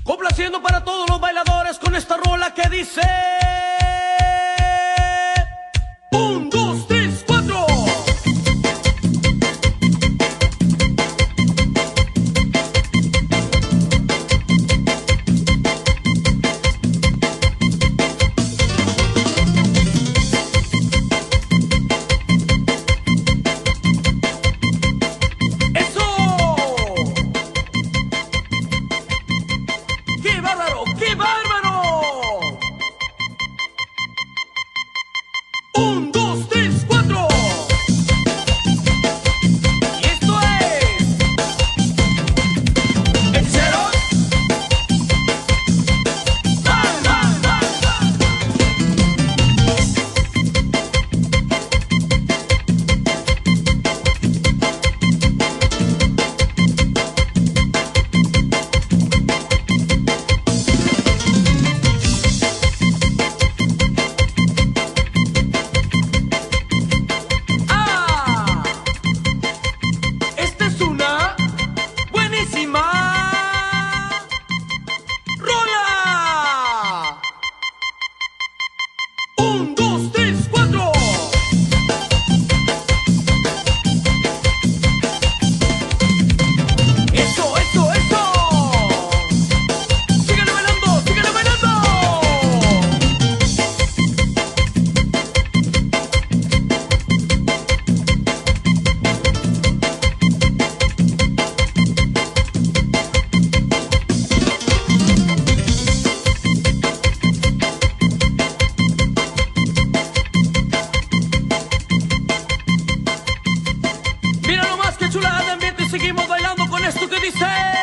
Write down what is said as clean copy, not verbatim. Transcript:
Complaciendo para todos los bailadores con esta rola que dice: 1, 2, 3, 4. ¡Qué bárbaro! ¡Qué bárbaro! 1, 2, 3, 4. Y esto es el cero. ¡Bam, bam, bam, bam! Esta es una buenísima rola. 1, 2, 3, 4. Eso, eso, eso. Síganle bailando, síganle bailando. Mira nomás qué chulada de ambiente y seguimos bailando con esto que dice.